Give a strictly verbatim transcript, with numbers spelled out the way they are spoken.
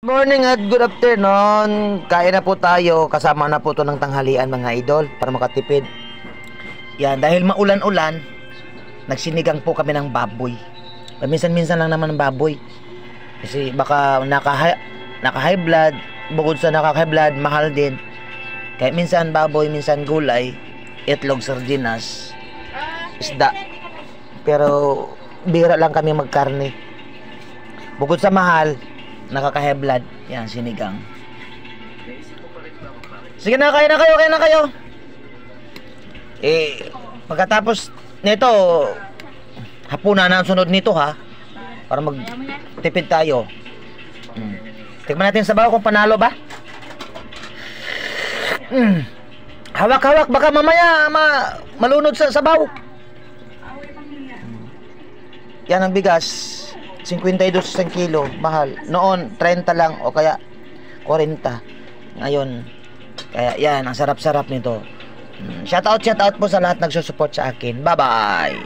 Morning at good afternoon. Kain na po tayo. Kasama na po to ng tanghalian mga idol para makatipid. Yan, dahil maulan-ulan, nagsinigang po kami ng baboy. Minsan-minsan lang naman ng baboy. Kasi baka naka, naka-high blood. Bukod sa naka-high blood, mahal din. Kaya minsan baboy, minsan gulay, itlog, sardinas, isda. Pero bira lang kami magkarne. Bukod sa mahal, nakaka-high blood. Yan, sinigang. Sige na, kain na kayo, kain na kayo. Eh, pagkatapos nito, hapunan na ang sunod nito ha. Para magtipid tayo. Hmm. Tikman natin sa bawo kung panalo ba. Hmm. Hawak-hawak, baka mamaya ma malunod sa sabaw. Hmm. Yan ang bigas. fifty-two isang kilo, mahal. Noon, thirty lang o kaya forty. Ngayon, kaya yan, ang sarap-sarap nito. Shout out, shout out po sa lahat nagsusupport sa akin. Bye-bye!